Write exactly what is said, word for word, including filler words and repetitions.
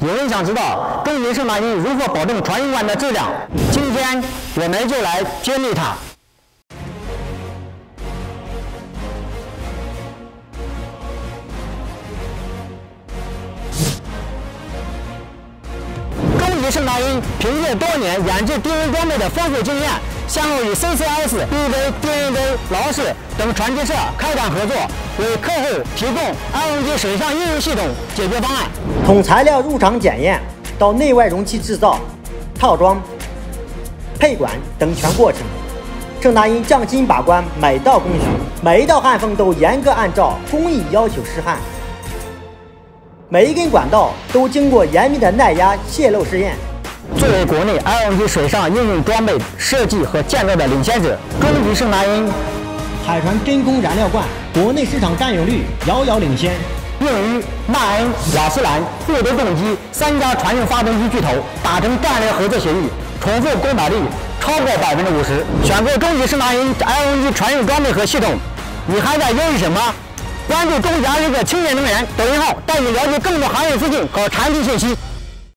有人想知道中级圣达英如何保证船运管的质量？今天我们就来揭秘它。中级圣达英凭借多年研制低温装备的丰富经验，先后与 C C S、B V、D N V、劳氏等船机社开展合作，为客户提供 I N G 水上应用系统解决方案。 从材料入场检验到内外容器制造、套装、配管等全过程，圣达英匠心把关每道工序，每一道焊缝都严格按照工艺要求试焊，每一根管道都经过严密的耐压泄漏试验。 作为国内 I N G 水上应用装备设计和建造的领先者，中级圣达英海船真空燃料罐国内市场占有率遥遥领先。 并与纳恩、瓦斯兰、霍德动机三家船用发动机巨头达成战略合作协议，重复工把率超过百分之五十。选购中级圣达英 I N G 船用装备和系统，你还在犹豫什么？关注中级二十个清洁能源抖音号，带你了解更多行业资讯和产品信息。